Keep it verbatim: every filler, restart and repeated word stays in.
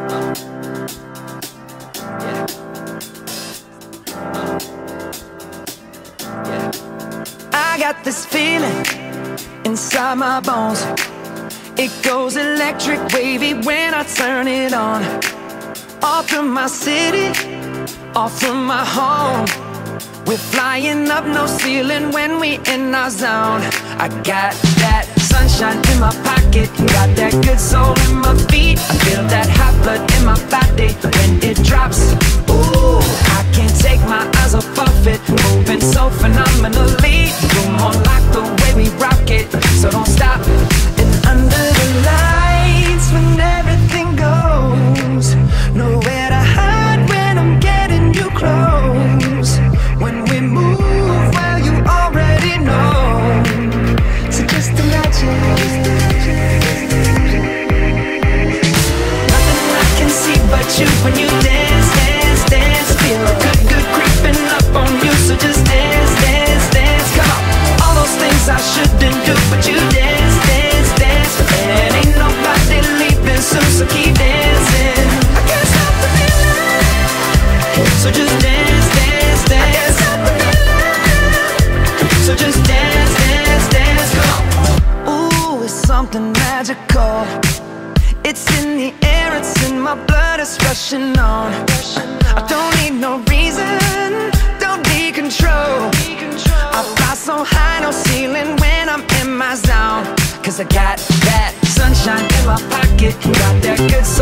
I got this feeling inside my bones. It goes electric wavy when I turn it on. All through my city, all through my home. We're flying up, no ceiling when we in our zone. I got that sunshine in my pocket, got that good soul in my feet. I feel that hot blood in my body when it drops. Ooh, I can't take my eyes off of it, moving so phenomenally. You're more like the way we rock it, so don't stop. And under the lights, when everything goes, nowhere to hide when I'm getting you close. When we move, well, you already know. So just imagine. Nothing I can see but you when you dance, dance, dance. Feel good, good creeping up on you. So just dance, dance, dance. Come on. All those things I shouldn't do, but you dance, dance, dance. And ain't nobody leaving soon, so keep dancing. I can't stop the feeling. So just dance, dance, dance. So just dance, dance, dance, come on. Ooh, it's something magical. It's in the air, it's in my blood, it's rushing on. I don't need no reason, don't need control. I fly so high, no ceiling when I'm in my zone. Cause I got that sunshine in my pocket, got that good soul